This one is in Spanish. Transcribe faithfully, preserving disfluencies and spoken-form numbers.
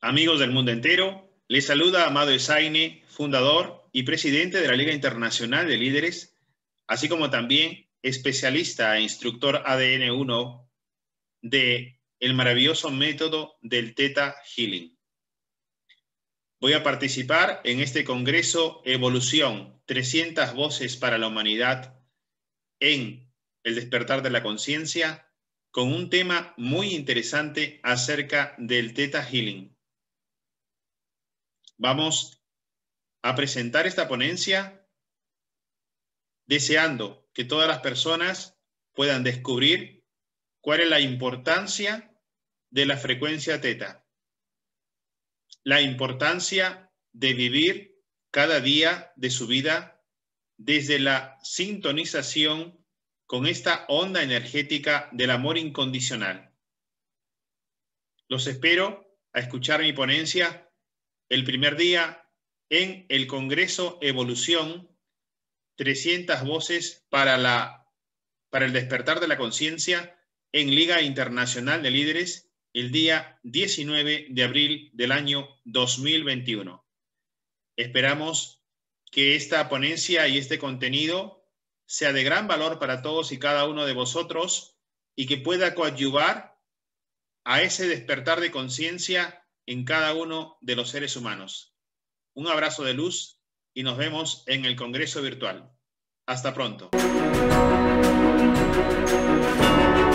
Amigos del mundo entero, les saluda Amado Esaine, fundador y presidente de la Liga Internacional de Líderes, así como también especialista e instructor A D N uno de el maravilloso método del Theta Healing. Voy a participar en este congreso Evolución, trescientas voces para la humanidad en el despertar de la conciencia, con un tema muy interesante acerca del Theta Healing. Vamos a presentar esta ponencia deseando que todas las personas puedan descubrir cuál es la importancia de la frecuencia Theta, la importancia de vivir cada día de su vida desde la sintonización con esta onda energética del amor incondicional. Los espero a escuchar mi ponencia el primer día en el Congreso Evolución, trescientas voces para, la, para el despertar de la conciencia en Liga Internacional de Líderes, el día diecinueve de abril del año dos mil veintiuno. Esperamos que esta ponencia y este contenido sea de gran valor para todos y cada uno de vosotros y que pueda coadyuvar a ese despertar de conciencia en cada uno de los seres humanos. Un abrazo de luz y nos vemos en el Congreso Virtual. Hasta pronto.